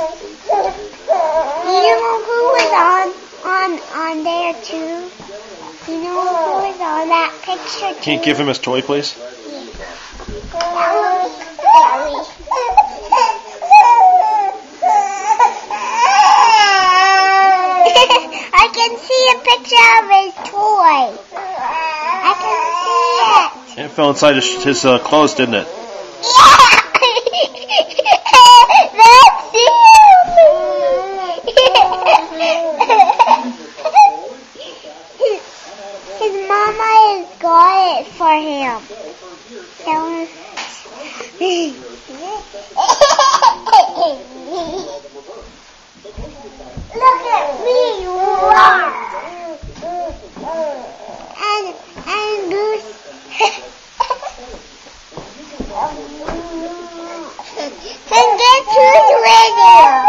You know who was on there too? You know who was on that picture too? Can you give him his toy, please? I can see a picture of his toy. I can see it. It fell inside his clothes, didn't it? Yeah! That's his mama has got it for him. Look at me! And Goose. And guess who's with you?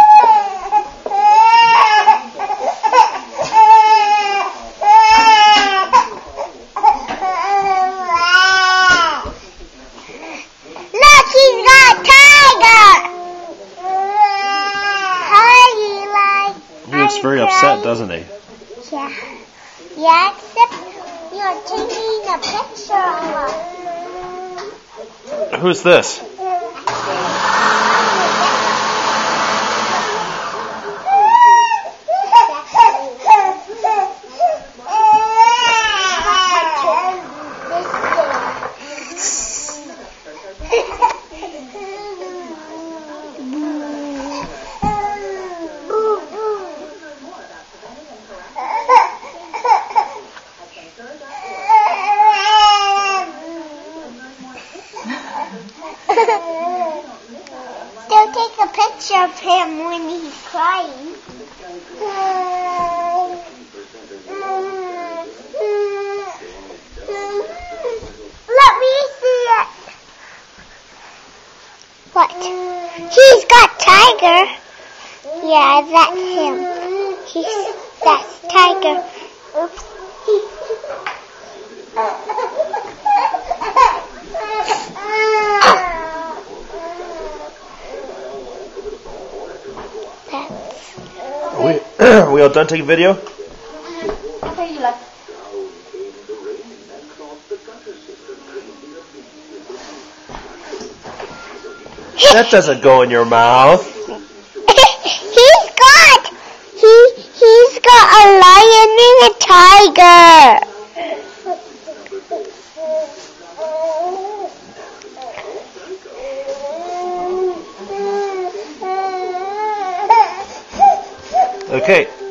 Look, he's got Tiger! Hi, Eli. He looks very upset, doesn't he? Yeah. Yeah, except you're taking a picture of us. Who's this? They'll take a picture of him when he's crying. Let me see it. What? He's got Tiger. Yeah, that's him. That's Tiger. Oops. Are we all done taking video? That doesn't go in your mouth. He's got a lion and a tiger. Okay.